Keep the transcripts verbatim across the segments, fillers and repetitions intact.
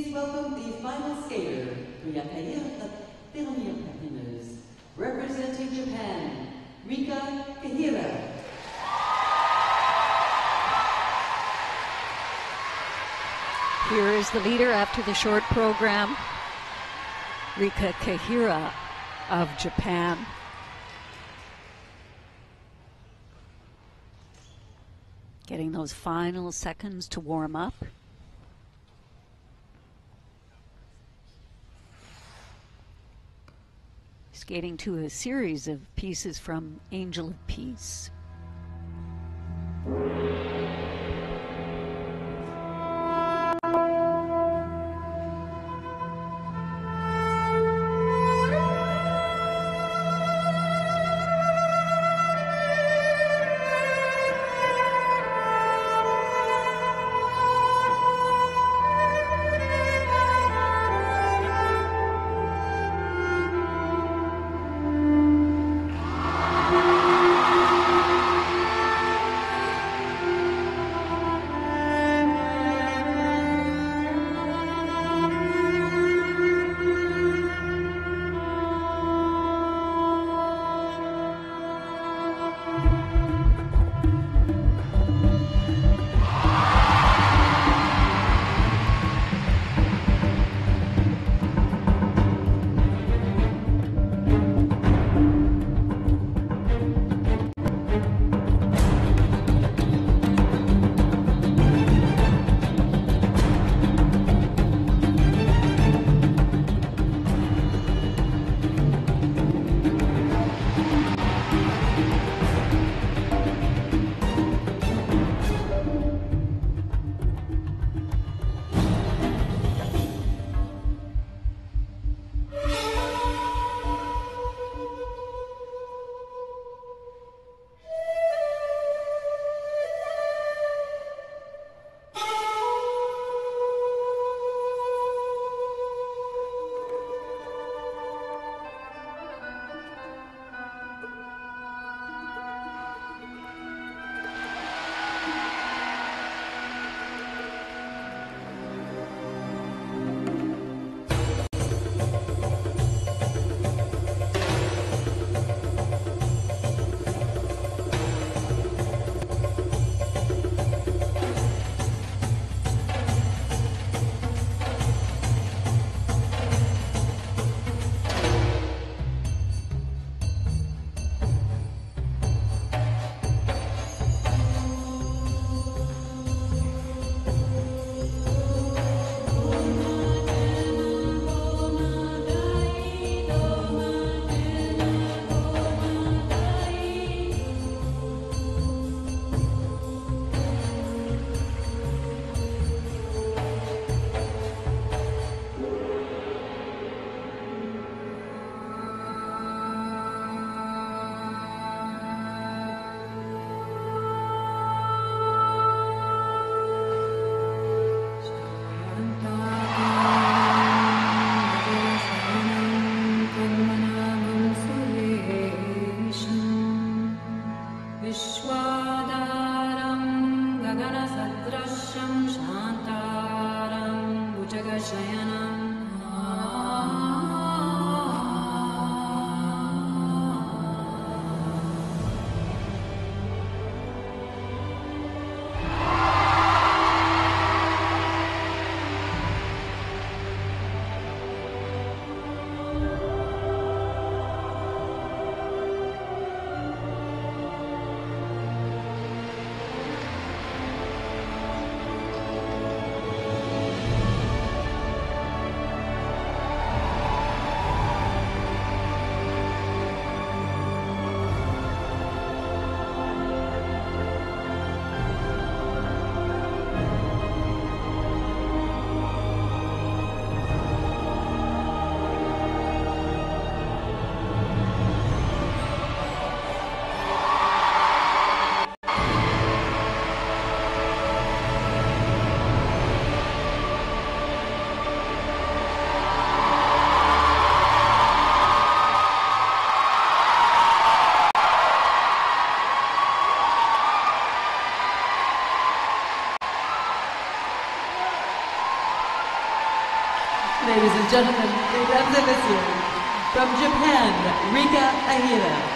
Please welcome the final skater for Yakaira, the dernière patineuse, representing Japan, Rika Kahira. Here is the leader after the short program, Rika Kahira of Japan. Getting those final seconds to warm up. Skating to a series of pieces from Angel of Peace. ladies and gentlemen, mesdames et messieurs, from Japan, Rika Ahira.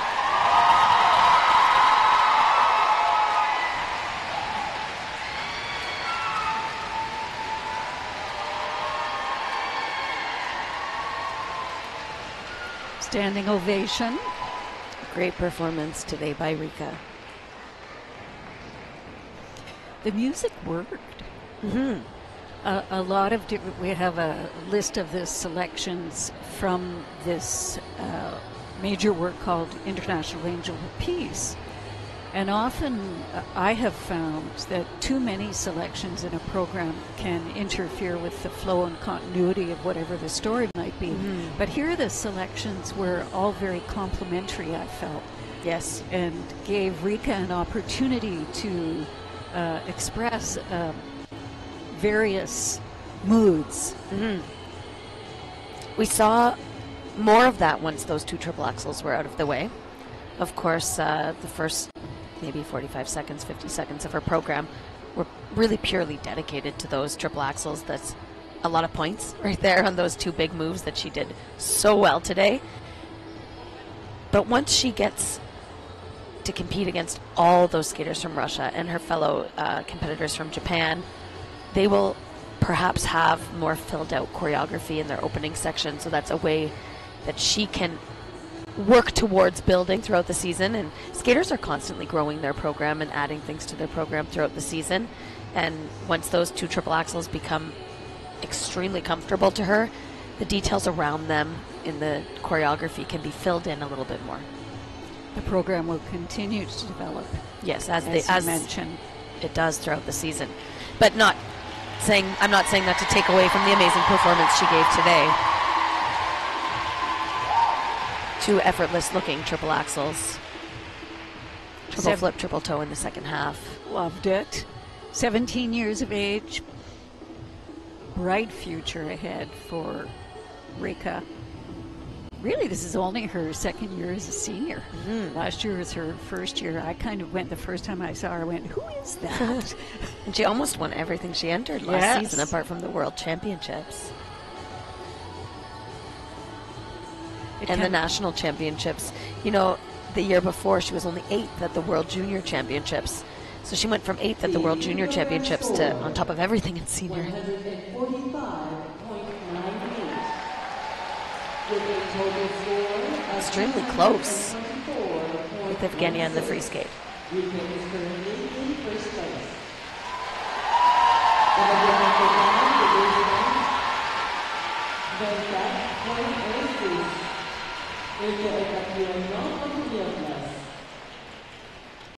Standing ovation. Great performance today by Rika. The music worked. Mm-hmm. A, a lot of different, we have a list of the selections from this uh, major work called International Angel of Peace. And often uh, I have found that too many selections in a program can interfere with the flow and continuity of whatever the story might be. Mm-hmm. But here the selections were all very complementary, I felt. Yes. And gave Rika an opportunity to uh, express um, various moods. Mm-hmm. We saw more of that once those two triple axels were out of the way. Of course, uh, the first maybe forty-five seconds, fifty seconds of her program were really purely dedicated to those triple axels. That's a lot of points right there on those two big moves that she did so well today. But once she gets to compete against all those skaters from Russia and her fellow uh, competitors from Japan, they will perhaps have more filled out choreography in their opening section. So that's a way that she can work towards building throughout the season. And skaters are constantly growing their program and adding things to their program throughout the season. And once those two triple axels become extremely comfortable to her, the details around them in the choreography can be filled in a little bit more. The program will continue to develop. Yes, as, as they, as you mentioned, it does throughout the season. But not saying, I'm not saying that to take away from the amazing performance she gave today. Two effortless looking triple axels. Triple Seven. flip, triple toe in the second half. loved it. seventeen years of age. Bright future ahead for Rika. Really, this is only her second year as a senior. Mm-hmm. Last year was her first year. I kind of went, the first time I saw her, I went, who is that? And she almost won everything she entered last Yes. season, apart from the World Championships. It And the can- National Championships. You know, the year before, she was only eighth at the World Junior Championships. So she went from eighth at the World Junior Championships to on top of everything in senior. one forty-five point nine eight. With a total score of Extremely close twenty-four point with Evgenia in the free skate. Rika is currently in first place. The Olympic program division Venkat point eight six. Rika Ekapiono